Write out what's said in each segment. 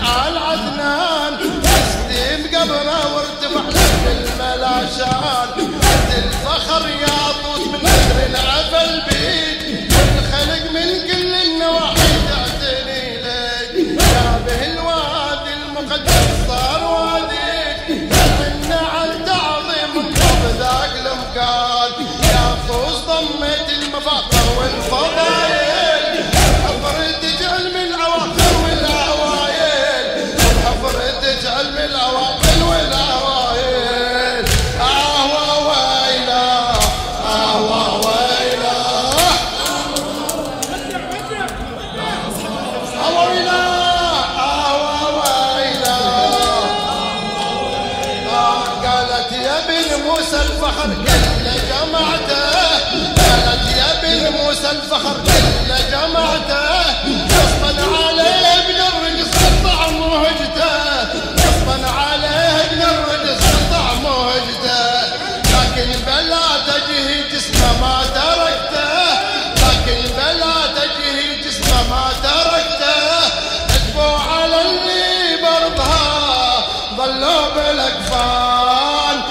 آل عدنان اسلم قبره وارتفع له بالملاشان الفخر يا طوس من بدر العفا البيت والخلق من كل النواحي تعتني لك يا به الوادي المقدس صار واديك النعل تعظيم الطب ذاك المكان يا طوس ضميت المفاخر والفضايل حفر تجعل من العواقل والعوايل حفر تجعل من العواقل والعوايل موسى الفخر كل جمعته قالت يا بن موسى الفخر كل جمعته غصبا عليه ابن الرجس قطع مهجته غصبا عليه ابن الرجس قطع مهجته لكن بلا تجهي جسمه ما تركته لكن بلا تجهي جسمه ما تركته اتبوا على اللي برضها ظلوا بالاكفان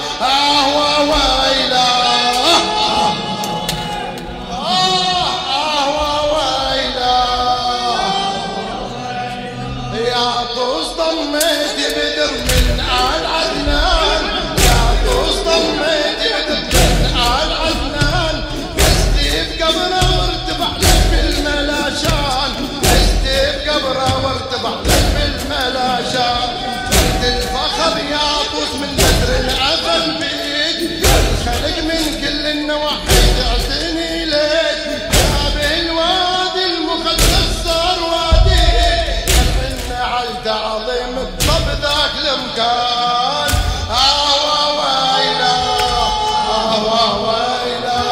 ضميت بدر من آل عدنان يا طوس ضميت بدر من آل عدنان استيب قبره وارتفع لك بالملاشان استيب قبره وارتفع لك بالملاشان الفخر يا طوس من بدر العفا البيت الخلق من كل النواحي تعتني لك يا به الوادي المقدس صار واديك النعل تعظيم الطب ذاك المكان ويلا ويلا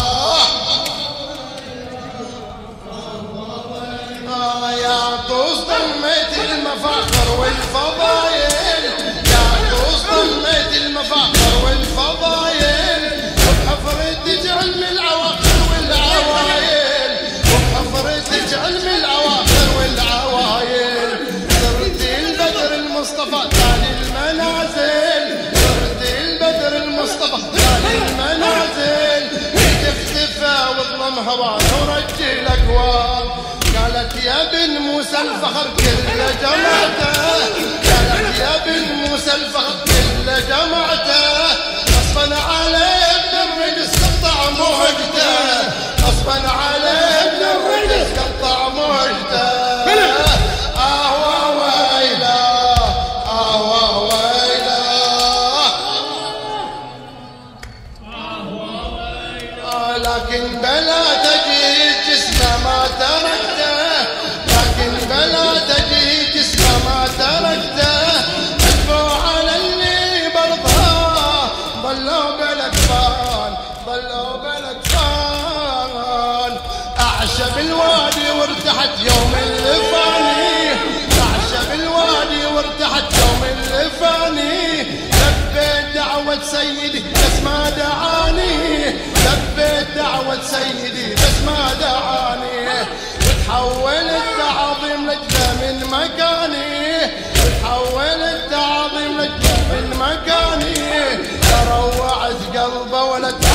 يا طوس ضميت المفاخر والفضايل يا طوس ضميت المفاخر والفضايل وبحفر تجعل من العواقل والعوايل وبحفر تجعل من العواقل والعوايل صرت البدر المصطفى تالي المنازل صرت البدر المصطفى تالي المنازل تختفى واظلم هوانا ورجي الاكوان قالت يا بن موسى الفخر كل جمعته قالت يا بن موسى الفخر كل جمعته غصبا عليه ابن الرجس قطع مهجته غصبا عليه ابن الرجس قطع مهجته لكن بلا تجي جسمه ما تركته لكن بلا تجي جسمه ما تركته اتبوا على اللي برضها ضلوا بالاكفان ضلوا بالاكفان اعشب الوادي وارتحت يوم الفاني اعشب الوادي وارتحت يوم الفاني لبيت دعوة سيدي بس ما دعاني لبيت دعوة سيدي بس ما دعاني وتحول التعظيم لجله من مكاني وتحول التعظيم لجله من مكاني تروعت قلبه ولا